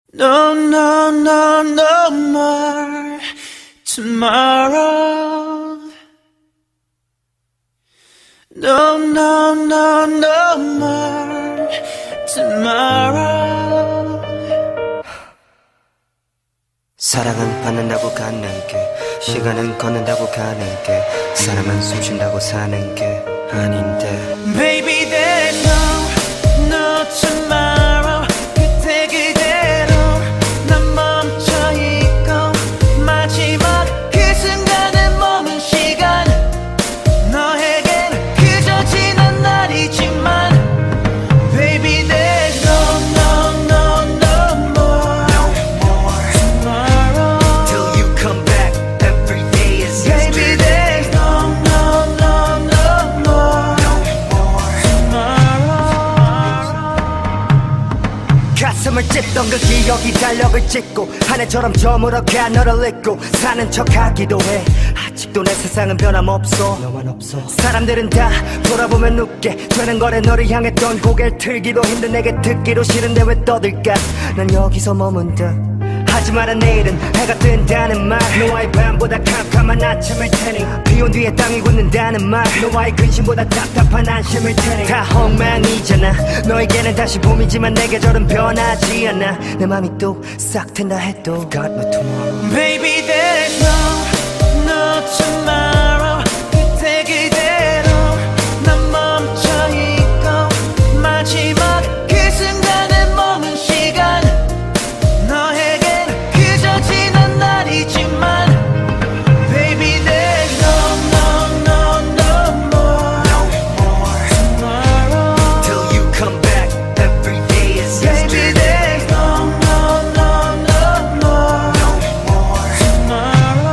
No, no, no, no more tomorrow. No, no, no, no more tomorrow. 사랑은 받는다고 갖는 게, 시간은 걷는다고 가는 게, 사람은 숨쉰다고 사는 게 아닌데. Baby, there's no tomorrow. 그때 그대로 난 멈춰 있고, 마지막 그 순간에 머문 시간, 너에겐 그저 지난 날이지만 Baby, there's no more tomorrow. Till you come back, every day is Baby, yesterday. there's no more tomorrow. 가슴을 찢던 그 기억이 달력을 찍고 한 해처럼 저물어가 너를 잊고 사는 척하기도 해. 아직도 내 세상은 변함없어, 너만 없어. 사람들은 다 돌아보면 웃게 되는 거래. 너를 향했던 고개를 틀기도 힘든 내게 듣기도 싫은데 왜 떠들까. 난 여기서 머문다. 하지만 내일은 해가 뜬다는 말, 너와의 밤보다 캄캄한 아침일 테니, 비온 뒤에 땅이 굳는다는 말, 너와의 근심보다 답답한 안심일 테니. 다 엉망이잖아. 너에게는 다시 봄이지만 내 계절은 변하지 않아. 내 맘이 또 싹 트인다 해도 Got no tomorrow. Baby, there's no tomorrow. 그때 그대로 난 멈춰 있고, 마지막 그 순간에 머문 시간, 너에겐 그저 지난 날이지만 Baby, there's no more tomorrow. Till you come back, every day is Baby, yesterday. there's no more tomorrow.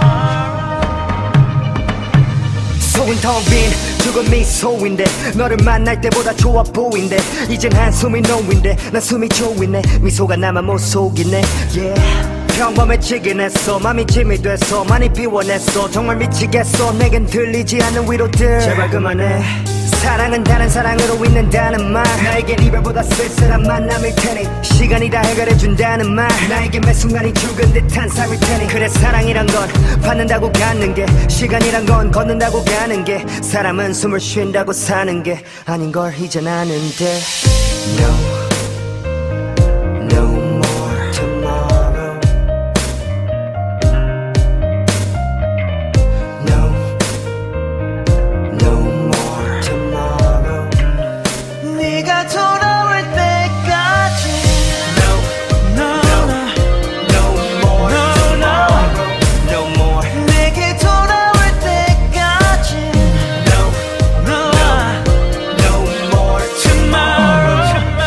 속은 텅 빈 죽은 미소인데, 너를 만날 때보다 좋아 보인대. 이젠 한숨이 놓인데 난 숨이 조이네. 미소가 나만 못 속이네. Yeah. 평범해지긴 했어. 맘이 짐이 됐어. 많이 비워냈어. 정말 미치겠어. 내겐 들리지 않는 위로들 제발 그만해. 사랑은 다른 사랑으로 있는다는 말, 나에겐 이별보다 쓸쓸한 만남일 테니, 시간이 다 해결해준다는 말, 나에겐 매 순간이 죽은 듯한 삶일 테니. 그래, 사랑이란 건 받는다고 갖는 게, 시간이란 건 걷는다고 가는 게, 사람은 숨을 쉰다고 사는 게 아닌 걸 이젠 아는데. No, no more tomorrow. No, no more tomorrow. 네가 돌아올 때까지 No, No, no more tomorrow. No more. 내게 돌아올 때까지 No, No, no more tomorrow.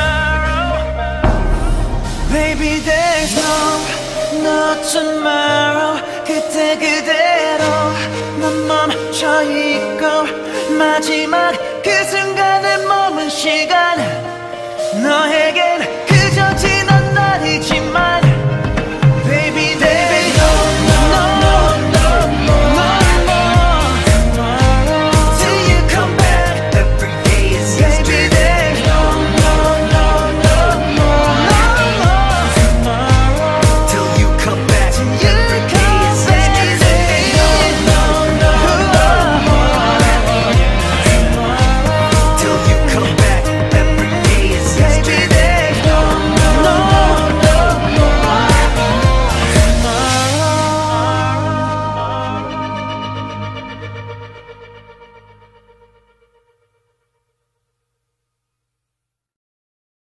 Baby, there's no tomorrow. 그때 그대로 난 멈춰 있고, 마지막 그 순간에 머문 시간, 너에겐